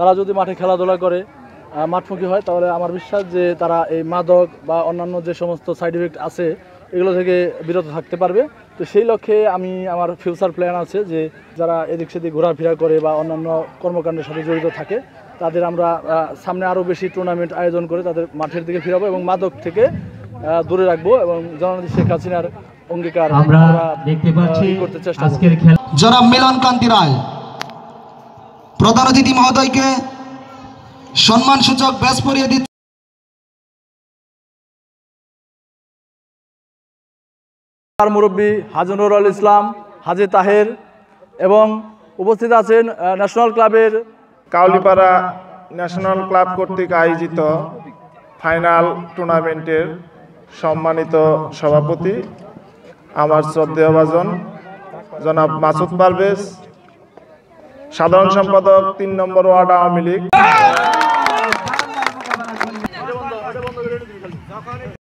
তারা যদি মাঠে খেলাধুলা করে মাঠমুখী হয়, তাহলে আমার বিশ্বাস যে তারা এই মাদক বা অন্যান্য যে সমস্ত সাইড ইফেক্ট আছে এগুলো থেকে বিরত থাকতে পারবে। তো সেই লক্ষ্যে আমার ফিউচার প্ল্যান আছে যে যারা এদিক সেদিক ঘোরাফেরা করে বা অন্যান্য কর্মকাণ্ডের সাথে জড়িত থাকে তাদের আমরা সামনে আরও বেশি টুর্নামেন্ট আয়োজন করে তাদের মাঠের দিকে ফিরাবো এবং মাদক থেকে দূরে রাখবো এবং জননেত্রী শেখ হাসিনার অঙ্গীকার আমরা দেখতে পাচ্ছি করতে চেষ্টা আজকের খেলা। জনাব মিলন কান্তি রায় প্রধান অতিথি মহোদয়কে সম্মানসূচক ব্যাজ পরিয়ে দিচ্ছে। মুরব্বী হাজি নুরুল ইসলাম, হাজি তাহের এবং উপস্থিত আছেন ন্যাশনাল ক্লাবের কাউলিপাড়া ন্যাশনাল ক্লাব কর্তৃক আয়োজিত ফাইনাল টুর্নামেন্টের সম্মানিত সভাপতি আমার শ্রদ্ধেয় ভাজন জনাব মাসুদ পারভেজ, সাধারণ সম্পাদক ৩ নম্বর ওয়ার্ড আওয়ামী লীগ।